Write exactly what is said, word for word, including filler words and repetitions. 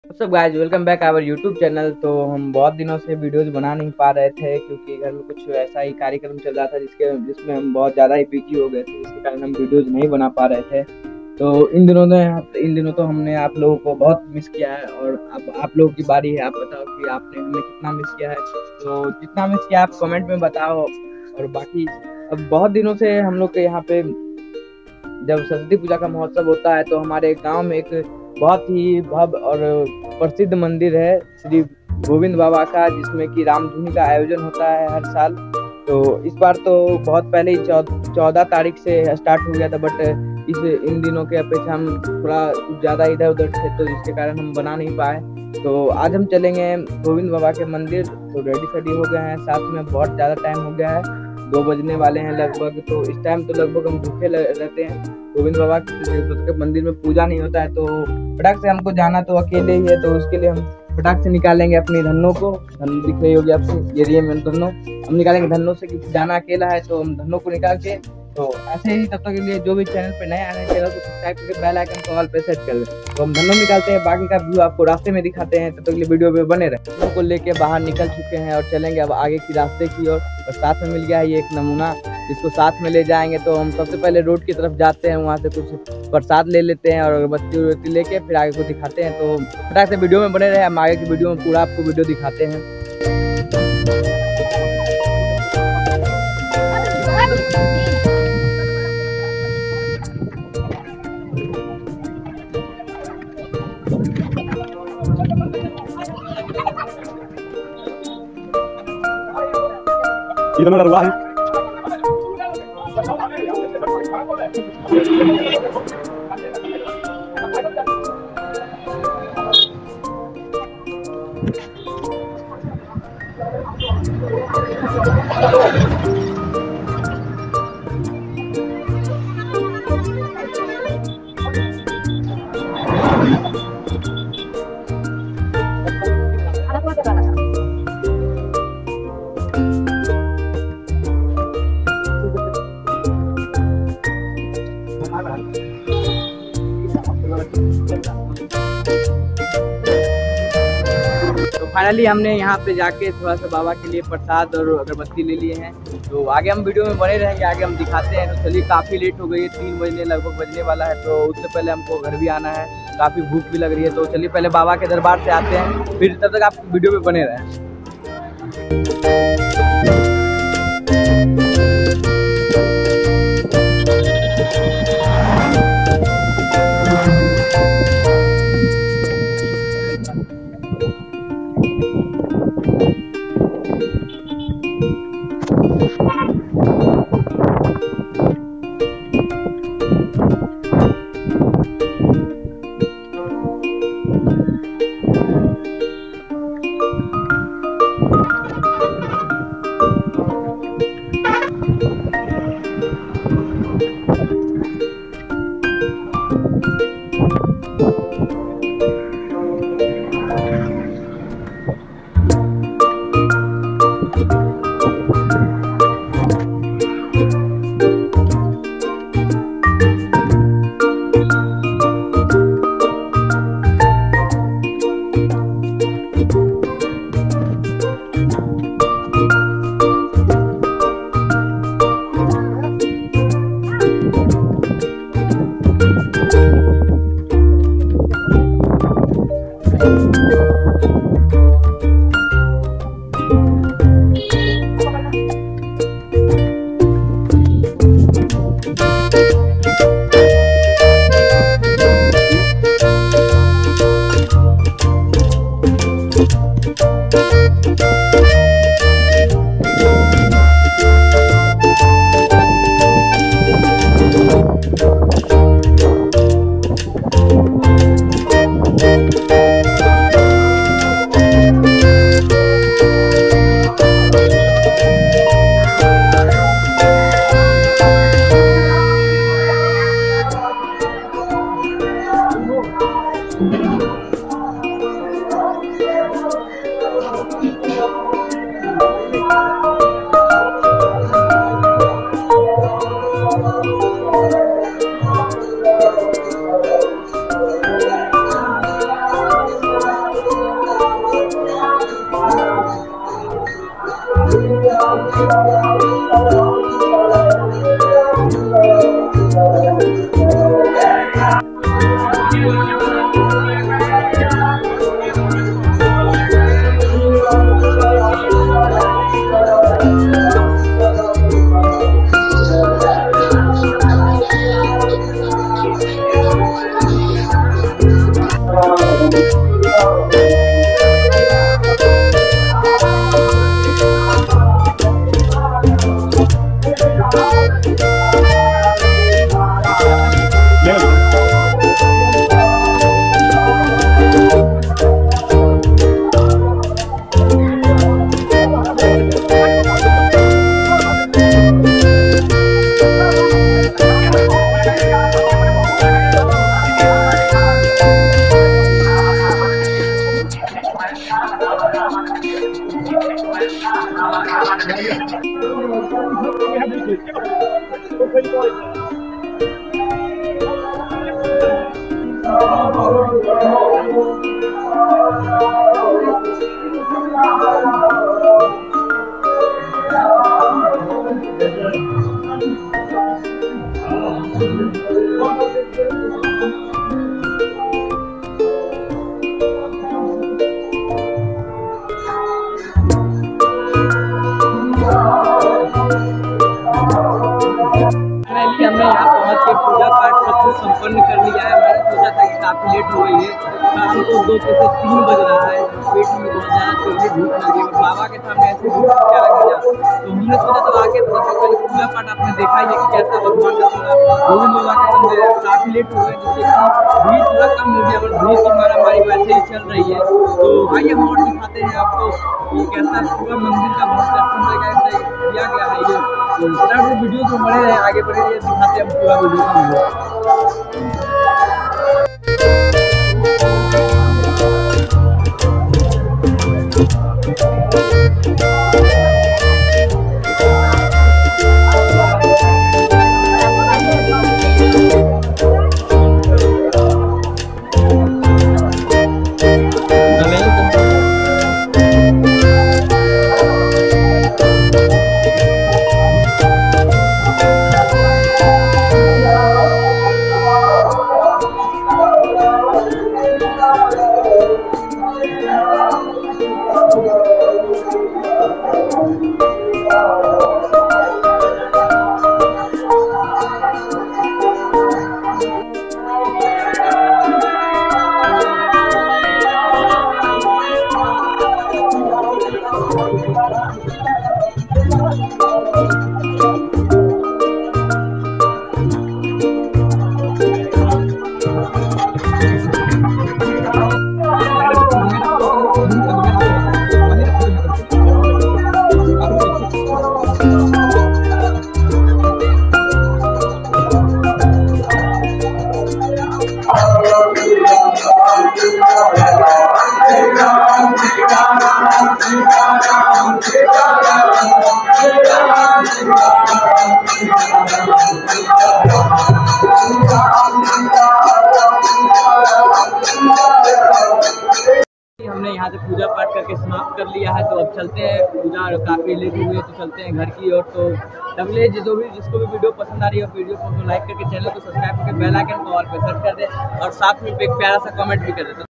सब guys welcome back our YouTube channel. तो हम बहुत दिनों से वीडियोस बना नहीं पा रहे थे क्योंकि घर में कुछ ऐसा ही कार्यक्रम चल रहा था जिसके जिसमें हम बहुत ज़्यादा ही बिजी हो गए थे, जिसके कारण हम वीडियोस नहीं बना पा रहे थे। तो इन दिनों ने इन दिनों तो हमने आप लोगों को बहुत मिस किया है और अब आप लोगों की बारी है। आप बताओ कि आपने हमें कितना मिस किया है। तो जितना मिस किया आप कमेंट में बताओ। और बाकी अब बहुत दिनों से हम लोग के यहाँ पे जब सरस्वती पूजा का महोत्सव होता है तो हमारे गांव में एक बहुत ही भव्य और प्रसिद्ध मंदिर है श्री गोविंद बाबा का, जिसमें कि रामधुनी का आयोजन होता है हर साल। तो इस बार तो बहुत पहले ही चौदह तारीख से स्टार्ट हो गया था, बट इस इन दिनों के अपेक्षा हम थोड़ा ज़्यादा इधर उधर थे तो जिसके कारण हम बना नहीं पाए। तो आज हम चलेंगे गोविंद बाबा के मंदिर। तो रेडी सेडी हो गए हैं, साथ में बहुत ज़्यादा टाइम हो गया है, दो बजने वाले हैं लगभग। तो इस टाइम तो लगभग हम भूखे रहते हैं। गोविंद बाबा के मंदिर में पूजा नहीं होता है तो फटाक से हमको जाना तो अकेले ही है, तो उसके लिए हम फटाक से निकालेंगे अपनी धनों को। धन दिख रही होगी आपको, ये रही है धनों। हम निकालेंगे धनों से, क्योंकि जाना अकेला है तो हम धनों को निकाल के। तो ऐसे ही तब तक के लिए जो भी चैनल पे नए आए हैं चैनल को सब्सक्राइब करके बेल आइकन को ऑल पे सेट कर दें। तो हम धनों निकालते हैं, बाकी का व्यू आपको रास्ते में दिखाते हैं। तब तक के लिए वीडियो में बने रहे। धनों को लेके बाहर निकल चुके हैं और चलेंगे अब आगे की रास्ते की ओर। और साथ में मिल गया है ये एक नमूना जिसको साथ में ले जाएंगे। तो हम सबसे पहले रोड की तरफ जाते हैं, वहाँ से कुछ प्रसाद ले लेते हैं और अगरबत्ती उगरबत्ती लेके फिर आगे को दिखाते हैं। तो फटाक से वीडियो में बने रहे, हम आगे की वीडियो में पूरा आपको वीडियो दिखाते हैं। इधर लगा हुआ है। तो फाइनली हमने यहाँ पे जाके थोड़ा सा बाबा के लिए प्रसाद और अगरबत्ती ले लिए हैं। तो आगे हम वीडियो में बने रहेंगे, आगे हम दिखाते हैं। तो चलिए, काफ़ी लेट हो गई है, तीन बजने लगभग बजने वाला है। तो उससे पहले हमको घर भी आना है, काफ़ी भूख भी लग रही है। तो चलिए पहले बाबा के दरबार से आते हैं, फिर तब तक आप वीडियो में बने रहें। हमने यहाँ पहुँच के पूजा पाठ सब कुछ संपन्न कर लिया है। मैंने सोचा था कि काफ़ी लेट हो गई है, शाम को दो से तीन बज रहा है, पेट में बहुत ज़्यादा तेज भूख लगी है। बाबा के सामने ऐसे भूख क्या लग गया, तो हमने सोचा तो आके सबसे पहले पूजा पाठ आपने देखा ही है कि कैसा भगवान का पूरा गोविंद बाबा के मंदिर है। काफ़ी लेट हो गए जिससे कि भीड़ थोड़ा कम हो गया, और भीड़ की मारामारी वैसे ही चल रही है। तो आइए हम और दिखाते हैं आपको कि कैसा पूरा मंदिर का बहुत दर्शन वगैरह किया गया है। ये तो वीडियो तो बड़े हैं, आगे बढ़े दिखाते हैं पूरा वीडियो का। हमने यहाँ से पूजा पाठ करके समाप्त कर लिया है, तो अब चलते हैं, पूजा काफ़ी लेट हुई है तो चलते हैं घर की ओर। तो अगले जो भी जिसको भी वीडियो पसंद आ रही है वीडियो को लाइक करके चैनल को सब्सक्राइब करके बेल आइकन को ऑल पे सेट कर दे, और साथ में एक प्यारा सा कमेंट भी कर देते।